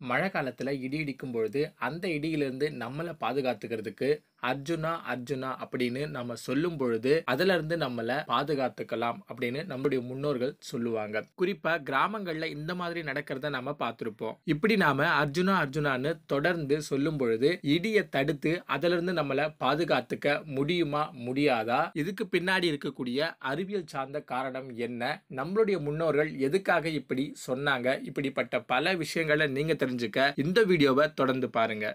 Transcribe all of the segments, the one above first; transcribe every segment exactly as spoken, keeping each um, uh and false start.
மழை காலத்துல இடி இடிக்கும் பொழுது அந்த இடியிலிருந்து நம்மளை பாதுகாத்துக்கிறதுக்கு அர்ஜுனா அர்ஜுனா அப்படின்னு நம்ம சொல்லும் பொழுது அதுல இருந்து நம்மளை பாதுகாத்துக்கலாம் அப்படின்னு நம்முடைய முன்னோர்கள் சொல்லுவாங்க. குறிப்பா கிராமங்கள்ல இந்த மாதிரி நடக்கிறத நம்ம பார்த்திருப்போம். இப்படி நாம அர்ஜுனா அர்ஜுனான்னு தொடர்ந்து சொல்லும் பொழுது இடியை தடுத்து அதுல இருந்து நம்மளை பாதுகாத்துக்க முடியுமா முடியாதா? இதுக்கு பின்னாடி இருக்கக்கூடிய அறிவியல் சார்ந்த காரணம் என்ன? நம்மளுடைய முன்னோர்கள் எதுக்காக இப்படி சொன்னாங்க? இப்படிப்பட்ட பல விஷயங்களை நீங்க தெரிஞ்சுக்க இந்த வீடியோவை தொடர்ந்து பாருங்க.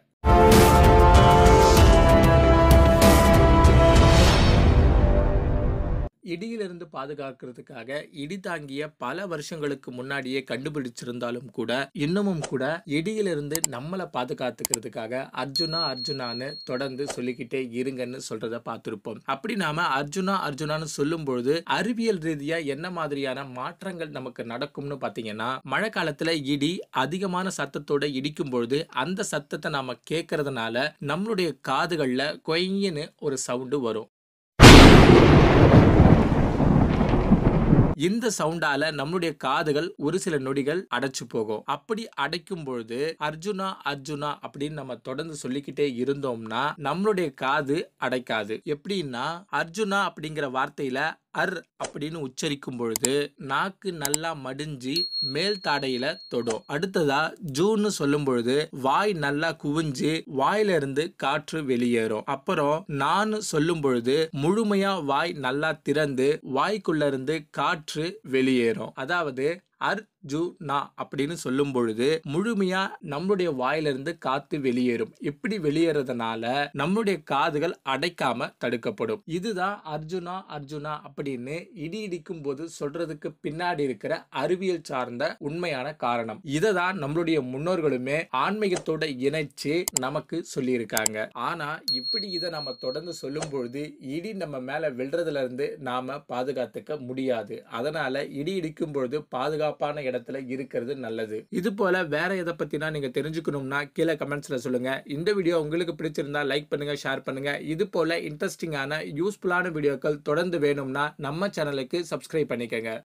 இடியிலிருந்து பாதுகாக்கிறதுக்காக இடி தாங்கிய பல வருஷங்களுக்கு முன்னாடியே கண்டுபிடிச்சிருந்தாலும் கூட இன்னமும் கூட இடியிலிருந்து நம்மளை பாதுகாத்துக்கிறதுக்காக அர்ஜுனா அர்ஜுனான்னு தொடர்ந்து சொல்லிக்கிட்டே இருங்கன்னு சொல்றத பார்த்திருப்போம். அப்படி நாம அர்ஜுனா அர்ஜுனான்னு சொல்லும் பொழுது அறிவியல் ரீதியா என்ன மாதிரியான மாற்றங்கள் நமக்கு நடக்கும்னு பாத்தீங்கன்னா, மழை காலத்துல இடி அதிகமான சத்தத்தோட இடிக்கும் பொழுது அந்த சத்தத்தை நாம கேட்கறதுனால நம்மளுடைய காதுகள்ல கொய்யின்னு ஒரு சவுண்டு வரும். இந்த சவுண்டால நம்மளுடைய காதுகள் ஒரு சில நொடிகள் அடைச்சு போகும். அப்படி அடைக்கும் பொழுது அர்ஜுனா அர்ஜுனா அப்படின்னு நம்ம தொடர்ந்து சொல்லிக்கிட்டே இருந்தோம்னா நம்மளுடைய காது அடைக்காது. எப்படின்னா, அர்ஜுனா அப்படிங்கிற வார்த்தையில அர் அப்படின்னு உச்சரிக்கும் பொழுது நாக்கு நல்லா மடிஞ்சு மேல் தாடையில தொடும். அடுத்ததா ஜூன்னு சொல்லும் பொழுது வாய் நல்லா குவிஞ்சு வாயில இருந்து காற்று வெளியேறும். அப்புறம் நான் சொல்லும் பொழுது முழுமையா வாய் நல்லா திறந்து வாய்க்குள்ள இருந்து காற்று வெளியேறும். அதாவது அர்ஜுனா அப்படின்னு சொல்லும் பொழுது முழுமையா நம்மளுடைய வாயிலிருந்து காத்து வெளியேறும். இப்படி வெளியேறதுனால நம்மளுடைய காதுகள் அடைக்காம தடுக்கப்படும். இதுதான் அர்ஜுனா அர்ஜுனா அப்படின்னு இடி இடிக்கும் போது சொல்றதுக்கு பின்னாடி இருக்கிற அறிவியல் சார்ந்த உண்மையான காரணம். இதை தான் நம்மளுடைய முன்னோர்களுமே ஆன்மீகத்தோட இணைச்சு நமக்கு சொல்லி இருக்காங்க. ஆனா இப்படி இதை நம்ம தொடர்ந்து சொல்லும் பொழுது இடி நம்ம மேல விழுறதுல இருந்து நாம பாதுகாத்துக்க முடியாது. அதனால இடி இடிக்கும் பொழுது பாதுகா பாதுகாப்பான இடத்துல இருக்கிறது நல்லது. இது போல வேற எதை பத்தினா நீங்க தெரிஞ்சுக்கணும்னா கீழே கமெண்ட்ஸ்ல சொல்லுங்க. இந்த வீடியோ உங்களுக்கு பிடிச்சிருந்தா லைக் பண்ணுங்க, ஷேர் பண்ணுங்க. இது போல இன்ட்ரெஸ்டிங்கான யூஸ்ஃபுல்லான வீடியோக்கள் தொடர்ந்து வேணும்னா நம்ம சேனலுக்கு சப்ஸ்கிரைப் பண்ணிக்கங்க.